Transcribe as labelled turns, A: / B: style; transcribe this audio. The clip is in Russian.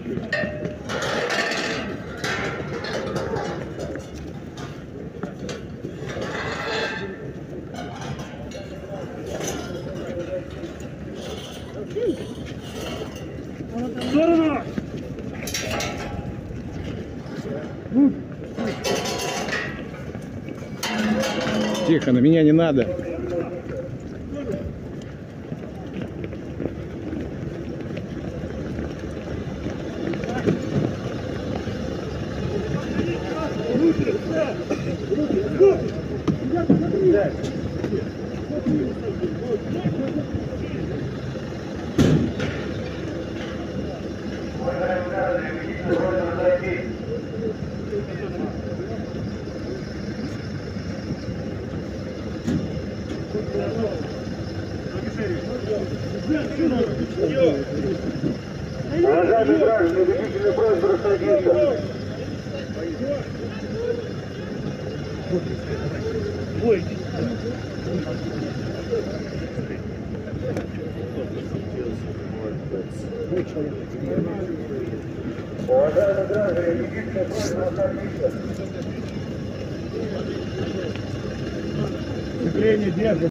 A: Сторону!
B: Тихо, на меня не надо.
C: Уважаемые граждане, водительный просьба рассадиться.
A: Ой.
C: Уважаемые граждане, водительный просьба рассадиться.
A: Сцепление держит.